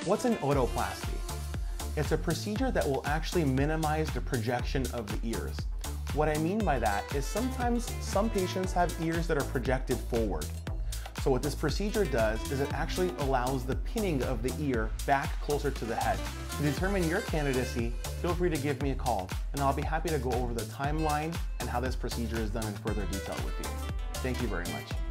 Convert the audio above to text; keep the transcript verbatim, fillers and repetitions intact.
What's an otoplasty? It's a procedure that will actually minimize the projection of the ears. What I mean by that is sometimes some patients have ears that are projected forward. So what this procedure does is it actually allows the pinning of the ear back closer to the head. To determine your candidacy, feel free to give me a call and I'll be happy to go over the timeline and how this procedure is done in further detail with you. Thank you very much.